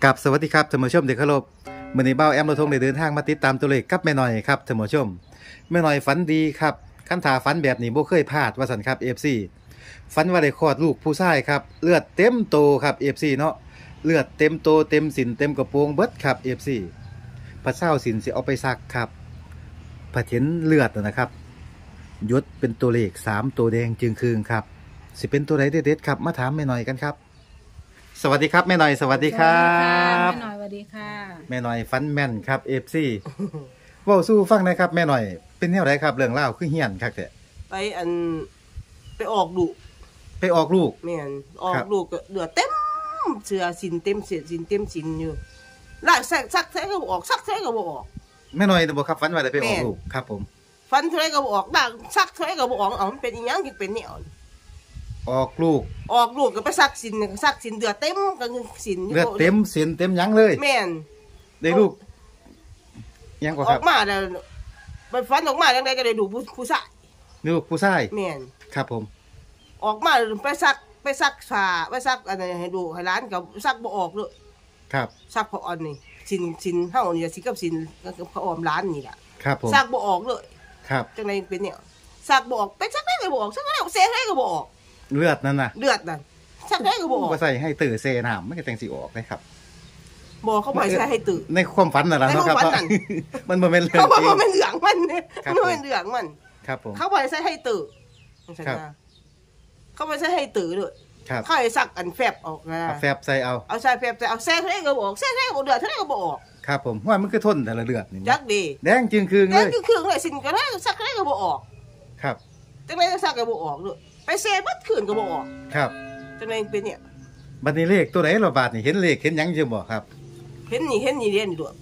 กับสวัสดีครับท่านผู้ชมที่เคารพมื้อนี้เบ้าแอมเราทงได้เดินทางมาติดตามตัวเลขกับแม่น้อยครับท่านผู้ชมแม่น้อยฝันดีครับคันถาฝันแบบนี้บ่เคยพลาดว่าซั่นครับ FC ฝันว่าได้คลอดลูกผู้ชายครับเลือดเต็มโตครับ FC เนาะเลือดเต็มโตเต็มสินเต็มกระโปรงเบิดครับ FC พระเจ้าสินสิเอาไปซักครับพระเห็นเลือดนะครับยศเป็นตัวเลข3ตัวแดงจึงคืนครับสิเป็นตัวใดเด็ดๆครับมาถามแม่น้อยกันครับสวัสดีครับแม่น้อยสวัสดีครับแม่น้อยสวัสดีค่ะแม่น้อยฟันแม่นครับ FC เว้าสู้ฟังหน่อยครับแม่น้อยเป็นแนวไหนครับเรื่องเล่าคือเฮี้ยนคักแท้ไปออกลูกแม่นออกลูกก็เดือดเต็มเสื้อสินเต็มเสื้อสินเต็มสินอยู่ลากซักแท้ก็บ่ออกซักแท้ก็บ่ออกแม่น้อยบ่ครับฝันว่าได้ไปออกลูกครับผมฝันแท้ก็บ่ออกลากซักแท้ก็บ่ออกมันเป็นอีหยังจึงเป็นแนวออกลูกก็ไปซักสินเดือดเต็มก็สินเลือดเต็มสินเต็มหยังเลยแม่นได้ลูกยังก็ครับออกมาแล้วมันฝันออกมาจังได๋ก็ได้ดูผู้ชายลูกผู้ชายแม่นครับผมออกมาไปซักผ้าไปซักอันนั้นให้ดูให้ร้านก็ซักบ่ออกเลยครับซักพออันนี้สินเฮานี่สิกับสินกับพอออมร้านนี่ล่ะครับผมซักบ่ออกเลยครับจังได๋เป็นเนี่ยซักบ่ออกไปซักได้ก็บ่ออกซักแล้วเซได้ก็บ่ออกเลือดนั่นน่ะซักได้ก็บ่ออกบ่ใส่ให้ตื่นเซน้ำมันก็จังสิออกได้ครับบ่เขาบ่ใส่ให้ตื่นในความฝันน่ะล่ะเนาะครับมันบ่แม่นเรื่องเขาบ่แม่นเรื่องมันมันบ่แม่นเรื่องมันครับผมเขาบ่ใส่ให้ตื่นจังซั่นนะเขาบ่ใส่ให้ตื่นเลยเขาให้ซักอันแฟบออกนะแฟบใส่เอาใส่แฟบใส่เอาแซ่เท่าก็บ่ออกแซ่เท่าก็บ่เดือดเท่าก็บ่ออกครับผมว่ามันคือทนแต่ละเลือดนี่จักดีแดงจึงคืนเลยแดงจึงคืนเลยสินก็ได้ซักได้ก็บ่ออกครับจังได๋ซักก็บ่ออกเลยไปแซ่บัดคืนก็บ่ออกครับจังได๋เป็นเนี่ยบัดนี้เลขตัวไหนล่ะบาดนี่เห็นเลขเห็นหยังอยู่บ่ครับเห็นนี่เรียนอยู่ด้วย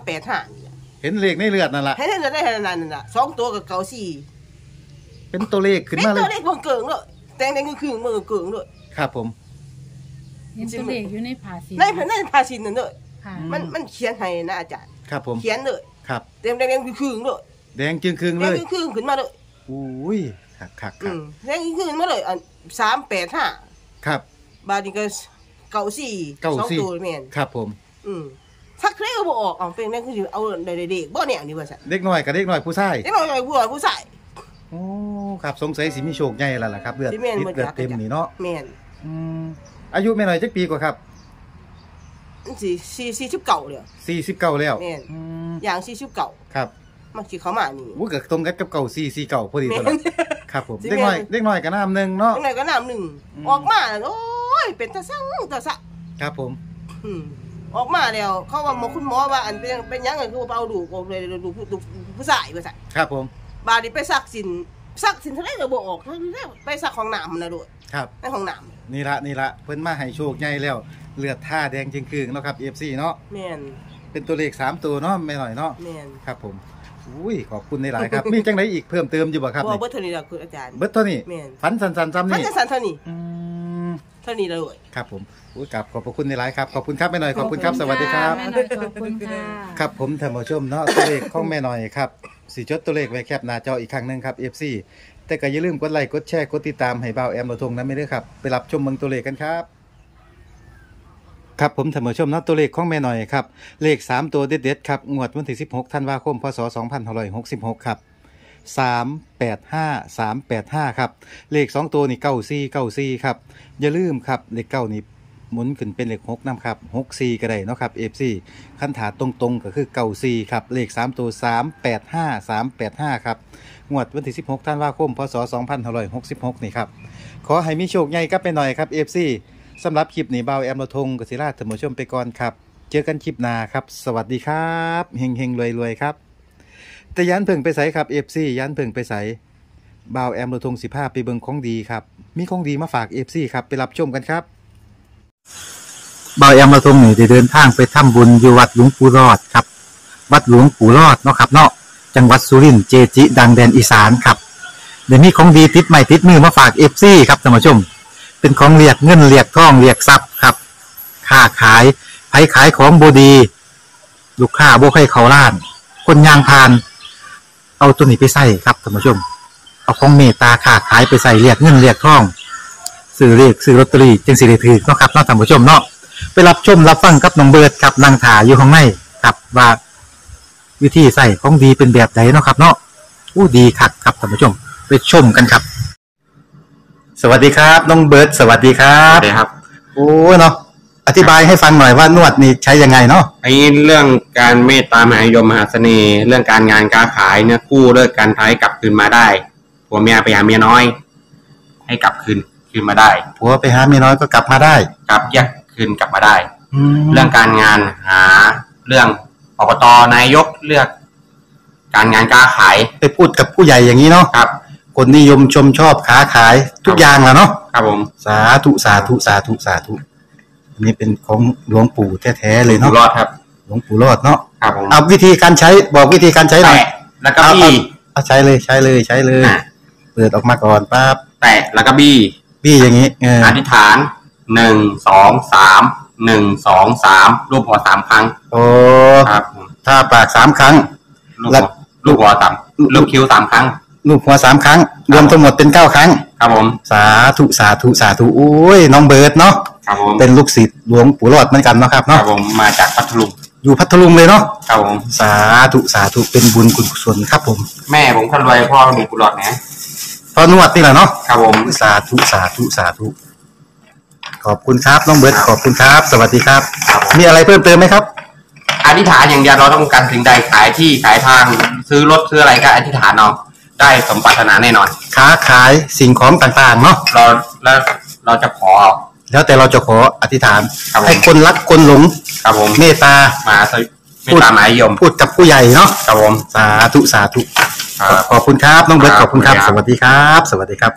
385 เห็นเลขในเลือดนั่นล่ะเห็นได้นั่นน่ะ2ตัวกับ94 เป็นตัวเลขขึ้นมาเลยเป็นตัวเลขเกิ่งเลยแดงคือมือเกิ่งด้วยครับผมเห็นตัวเลขอยู่ในผ้าสินในผ้าสินนั่นเลยมันเขียนให้นะอาจารย์ครับผมเขียนเลยครับแดงคือด้วยแดงจึงคืนเลยแดงคือขึ้นมาเลยอุ้ยคักแดงคือขึ้นมาเลย385 ครับบาดนี้ก็94 2ตัวแม่นครับผมสักเท่าก็บ่ออกเป็นนั่นคือเอาเด็กบ่เนี่ยนี่ว่าซั่นเด็กน้อยกับเด็กน้อยผู้ชายเด็กน้อยผู้ชายโอ้ครับสงสัยสิมีโชคใหญ่แล้วล่ะครับเลือดเต็มนี่เนาะแม่นอายุแม่น้อยจักปีกว่าครับ 49แล้ว 49แล้วแม่นอย่าง49 ครับมันสิเข้ามานี่บ่ก็ตรงกับเก่า449พอดีตลอดครับผมเด็กน้อยก็น้ำนึงเนาะเด็กน้อยก็น้ำนึงออกมาโอ้ยเป็นตาซังครับผมออกมาแล้วเขาว่าคุณหมอว่าอันเป็นยังไงคือเอาดูออกเลยดูผู้ชายว่าซั่นครับผมบาดนี้ไปซักสินเท่าไหร่ก็บ่ออกไปซักของน้ำน่ะด้วยครับในห้องน้ำนี่ละเพิ่นมาให้โชคใหญ่แล้วเลือดท่าแดงจึงคืนเนาะครับ FC เนาะแม่นเป็นตัวเลข3ตัวเนาะแม่น้อยเนาะแม่นครับผมอุ้ยขอบคุณหลายครับมีจังได๋อีกเพิ่มเติมอยู่บ่ครับบ่เบิดเท่านี้ล่ะคุณอาจารย์เบิดเท่านี้ฝันสั้นๆซ้ำนี่ฝันสั้นเท่านี้เท่านี้เลยครับผมขอบคุณหลายครับขอบคุณครับแม่น้อยขอบคุณครับสวัสดีครับแม่น้อยขอบคุณค่ะครับผมท่านผู้ชมเนาะตัวเลขของแม่น้อยครับสิจดตัวเลขไว้แคปหน้าจออีกครั้งนึงครับ FC แต่ก็อย่าลืมกดไลค์กดแชร์กดติดตามให้บ่าวแอมระทงนำเด้อครับไปรับชมเบิ่งตัวเลขกันครับครับผมท่านผู้ชมเนาะตัวเลขของแม่น้อยครับเลข3ตัวเด็ดๆครับงวดวันที่16ธันวาคมพศ2566ครับ385ครับเลข2ตัวนี่94ครับอย่าลืมครับเลข9นี่หมุนขึ้นเป็นเลข6นำครับ64ก็ได้เนาะครับ FC คันถาตรงๆก็คือ94ครับเลข3ตัว385ครับงวดวันที่16ธันวาคมพศ2566นี่ครับขอให้มีโชคใหญ่กับแม่น้อยครับ FC สำหรับคลิปนี้บ่าวแอมระทงกศิราท่านผู้ชมไปก่อนครับเจอกันคลิปหน้าครับสวัสดีครับเฮงๆรวยๆครับแต่ยันเพิ่งไปใส่ครับ FC ยันเพิ่งไปใส่บ่าวแอมระทง15ไปเบิ่งของดีครับมีของดีมาฝาก FC ครับไปรับชมกันครับบ่าวแอมระทงนี่ได้เดินทางไปทำบุญอยู่วัดหลวงปู่รอดครับวัดหลวงปู่รอดเนาะครับเนาะจังหวัดสุรินทร์เจจิดังแดนอีสานครับเดี๋ยวนี้ของดีติดใหม่ติดมือมาฝาก FC ครับท่านผู้ชมเป็นของเรียกเงินเรียกทองเรียกทรัพย์ครับค้าขายไผขายของบ่ดีลูกค้าบ่ให้เข้าร้านคนยางพานเอาตัวนี้ไปใส่ครับท่านผู้ชมเอาของเมตตาค้าขายไปใส่เรียกเงินเรียกทองซื้อเลขซื้อลอตเตอรี่จึงสิได้ถือเนาะครับเนาะท่านผู้ชมเนาะไปรับชมรับฟังกับน้องเบิร์ดครับนางถาอยู่ข้างในครับว่าวิธีใส่ของดีเป็นแบบไหนเนาะครับเนาะอู้ดีคักครับท่านผู้ชมไปชมกันครับสวัสดีครับน้องเบิร์ดสวัสดีครัครับ บครับโอ้เนาะอธิบายให้ฟังหน่อยว่านวดนี่ใช้ยังไงเนาะไอ้เรื่องการเมตตามหานิยมมหาเสน่ห์ เรื่องการงานการขายเนี่ยกู้เลิกการท้ายกลับคืนมาได้ผัวเมียไปหาเมียน้อย ให้กลับคืนมาได้ผัวไปหาเมียน้อยก็กลับมาได้กลับแยกคืนกลับมาได้แล้เรื่วองการงานหาเรื่องอบตนายกเลือก การงานการขายไปพูดกับผู้ใหญ่อย่างนี้เนาะครับคนนิยมชมชอบค้าขายทุกอย่างแหล้วเนาะครับผมสาธุสาธุสาธุสาธุอันนี้เป็นของหลวงปู่แท้ๆเลยอยู่เนาะรอดครับหลวงปู่รอดเนาะครับผมเอาวิธีการใช้บอกวิธีการใช้หน่อยแตะแล้วก็บี้เอาใช้เลยใช้เลยใช้เลยอ่ะเปิดออกมาก่อนปั๊บแตะแล้วก็บี้พี่อย่างนี้เอออธิษฐาน1 2 3 1 2 3รูปหัวสามครั้งโอ้ครับผมถ้าปาก3 ครั้งลูกแล้หัววลูกหัวสามลูกคิ้ว3 ครั้งลูกหัว3 ครั้ง รวมทั้งหมดเป็น9 ครั้งครับผมสาธุสาธุสาธุโอ้ยน้องเบิร์ดเนาะครับผมเป็นลูกศิษย์หลวงปู่รอดเหมือนกันเนาะครับครัเนาะบผมมาจากพัทลุงอยู่พัทลุงเลยเนาะครับผมสาธุสาธุเป็นบุญคุณกุศลครับผมแม่ผมคนรวยพ่อมีกุหลาบนะพอนวดนี่แหละเนาะครับผมสาธุสาธุสาธุขอบคุณครับน้องเบิร์ดขอบคุณครับ สวัสดีครับครับผมมีอะไรเพิ่มเติมไหมครับอธิษฐานอย่างเดียวเราต้องการสิ่งใดขายที่ขายทางซื้อรถซื้ออะไรก็อธิษฐานเอาได้สมปรารถนาแน่นอนค้าขายสิ่งของต่างๆเนาะเราจะขอแล้วแต่เราจะขออธิษฐานครับผมให้คนรักคนหลงครับผมเมตตามาไม่ตามหมายยมพูดกับผู้ใหญ่เนาะครับผมสาธุสาธุครับขอบคุณครับน้องเบิร์ตคขรับอบคุณครับขอบสคุณครับวัสดีครับ สวัสดีครับ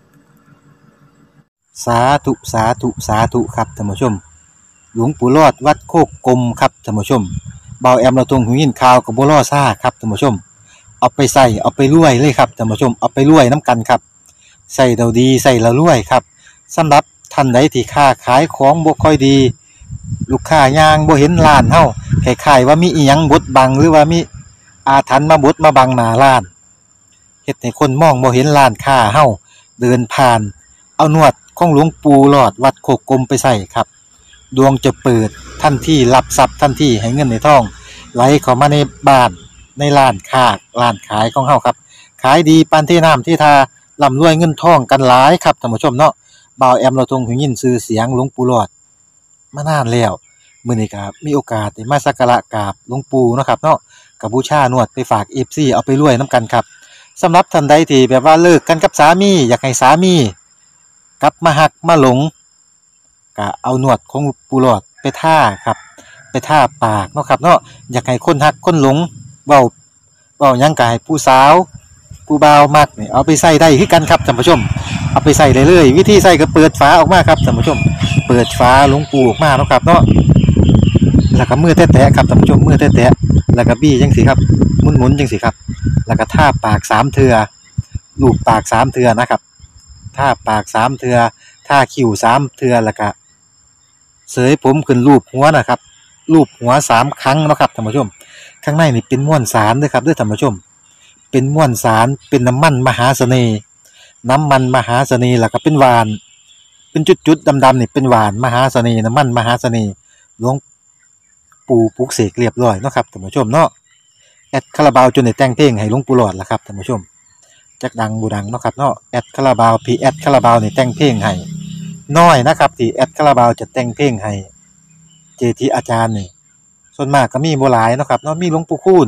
สาธุสาธุสาธุครับท่านผู้ชม หลวงปู่รอดวัดโคกกลมครับท่านผู้ชมเบาแอมเราตรงหูยินข่าวกับบัวล่อซ่าครับท่านผู้ชม เอาไปใส่เอาไปรวยเลยครับท่านผู้ชมเอาไปรวยน้ำกันครับใส่เราดีใส่เรารวยครับสำหรับท่านใดที่ค้าขายของบ่ค่อยดี ลูกค้ายางบ่เห็นร้านเฮาคล้ายๆว่ามีอีหยังบดบังหรือว่ามีอาถรรพ์มาบดมาบังหน้าร้านเฮ็ดให้คนมองบ่เห็นร้านค้าเฮาเดินผ่าน เอานวดของหลวงปู่หลอดวัดโคกกลมไปใส่ครับดวงจะเปิดทันทีรับทรัพย์ทันทีให้เงินในท้องไหลเข้ามาในบ้านในร้านค้าร้านขายของเฮาครับขายดีปานที่น้ำที่ทาร่ำรวยเงินทองกันหลายครับท่านผู้ชมเนาะบ่าวแอมเราทรงหูยินชื่อเสียงหลวงปู่หลอดมานานแล้วมื้อนี้ก็มีโอกาสได้มาสักการะกราบหลวงปู่เนาะครับเนาะก็บูชานวดไปฝาก FC เอาไปรวยนํกันครับสำหรับท่านใดที่แบบว่าเลิกกันกับสามีอยากให้สามีกลับมาหักมาหลงก็เอานวดของปูหลอดไปท่าครับไปท่าปากเนาะครับเนาะอยากให้คนหักคนหลงเว้าหยังก็ให้ผู้สาวผู้บ่าวมักนี่เอาไปใส่ได้คือกันครับท่านผู้ชมเอาไปใส่ได้เลยวิธีใส่ก็เปิดฝาออกมาครับท่านผู้ชมเปิดฝาหลวงปูออกมาเนาะครับเนาะแล้วก็มือแตะๆครับท่านผู้ชมมือแตะๆแล้วก็บี้จังซี่ครับหมุนๆจังซี่ครับแล้วก็ท่าปาก3เทื่อลูบปาก3เทื่อนะครับท่าปาก3เทื่อท่าคิ้ว3เทื่อแล้วก็เสยผมขึ้นรูปหัวนะครับรูปหัว3ครั้งเนาะครับท่านผู้ชมข้างในนี่เป็นม้วนสารเด้อครับเด้อท่านผู้ชมเป็นม้วนสารเป็นน้ำมันมหาเสน่ห์น้ำมันมหาเสน่ห์แล้วก็เป็นหวานเป็นจุดๆดำๆนี่เป็นหวานมหาเสน่ห์น้ำมันมหาเสน่ห์หลวงปู่ปลุกเสกเรียบร้อยเนาะครับท่านผู้ชมเนาะแอดคาราบาวจนได้แต่งเพลงให้หลวงปู่หลอดล่ะครับท่านผู้ชมจักดังบูดังเนาะครับเนาะแอดคาราบาวพี่แอดคาราบาวนี่แต่งเพลงให้น้อยนะครับที่แอดคาราบาวจะแต่งเพลงให้เจทีอาจารย์นี่ส่วนมากก็มีบ่หลายเนาะครับเนาะมีหลวงปู่คูณ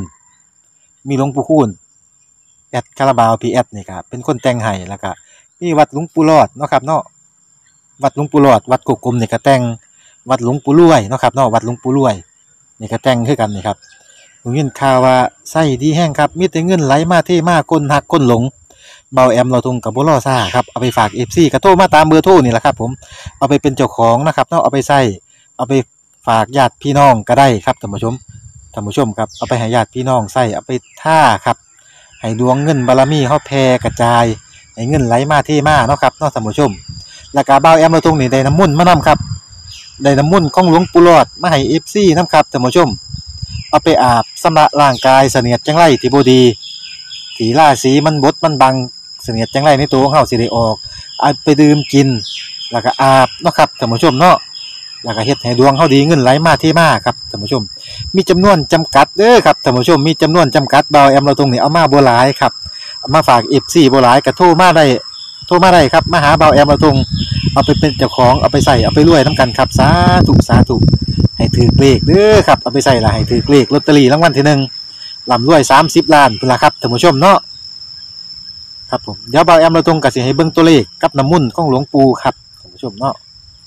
แอดคาราบาวพีแอดนี่ครับเป็นคนแต่งให้แล้วก็มีวัดหลวงปู่รอดเนาะครับเนาะวัดหลวงปู่รอดวัดกุกกลมนี่ก็แต่งวัดหลวงปู่รวยเนาะครับเนาะวัดหลวงปู่รวยนี่ก็แต่งคือกันนี่ครับผมยินข่าวว่าไส้ดีแห้งครับมีแต่เงินไหลมาเทมาคนหักคนหลงเบาแอมเราทุงกับบ่รอซ่าครับเอาไปฝาก FC ก็โทรมาตามเบอร์โทรนี่แหละครับผมเอาไปเป็นเจ้าของนะครับเนาะเอาไปใส่เอาไปฝากญาติพี่น้องก็ได้ครับท่านผู้ชมครับเอาไปให้ญาติพี่น้องใส่เอาไปท่าครับให้ดวงเงินบารมีเฮาแผ่กระจายให้เงินไหลมาเทมาเนาะครับเนาะท่านผู้ชมแล้วก็เบาแอมเราตรงนี้ได้น้ำมนต์มานํครับได้น้ำมนต์ของหลวงปู่หลอดมาให้ FC นํครับท่านผู้ชมเอาไปอาบชำระร่างกายเสนียดจังไรที่บ่ดีที่ราศีมันบดมันบังเสนียดจังไรในตัวของเฮาสิได้ออกเอาไปดื่มกินแล้วก็อาบเนาะครับท่านผู้ชมเนาะแล้วก็เฮ็ดให้ดวงเฮาดีเงินไหลมาเทมาครับท่านผู้ชมมีจำนวนจำกัดเด้อครับท่านผู้ชมมีจำนวนจำกัดเบาแอมเราตรงนี้เอามาบ่หลายครับเอามาฝาก FC บ่หลายก็โทรมาได้ครับมาหาเบาแอมเราตรงเอาไปเป็นเจ้าของเอาไปใส่เอาไปรวยนํกันครับสาธุสาธุให้ถือเลขเด้อครับเอาไปใส่ละให้ถือเลขลอตเตอรี่รางวัลที่หนึ่งร่ำรวย30ล้านพุ่นล่ะครับท่านผู้ชมเนาะครับผมเดี๋ยวเบาแอมเราตรงก็สิให้เบิ่งตัวเลขกับน้ำมุ่นต์ของหลวงปู่ครับท่านผู้ชมเนาะ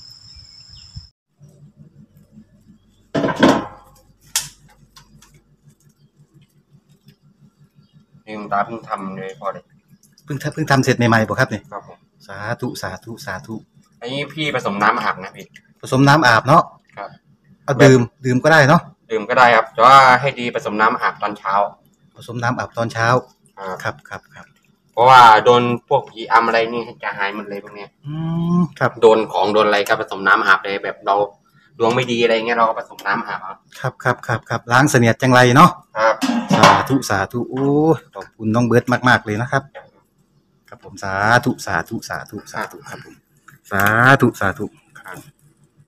นี่คุณตาเพิ่งทำเลยพอเลยเพิ่งทำเสร็จใหม่ๆบ่ครับนี่ครับผมสาธุสาธุสาธุอันนี้พี่ผสมน้ำอาบนะพี่ผสมน้ำอาบเนาะครับเอาดื่มก็ได้เนาะดื่มก็ได้ครับแต่ว่าให้ดีผสมน้ำอาบตอนเช้าผสมน้ำอาบตอนเช้าครับครับเพราะว่าโดนพวกผีอำอะไรนี่จะหายหมดเลยพวกเนี้ยครับโดนของโดนอะไรก็ผสมน้ำอาบเลยแบบเราดวงไม่ดีอะไรเงี้ยเราก็ผสมน้ำอาบครับล้างเสนียดจังไรเนาะครับสาธุโอ้ขอบคุณน้องเบิร์ดมากๆเลยนะครับครับผมสาธุครับผมสาธุครับ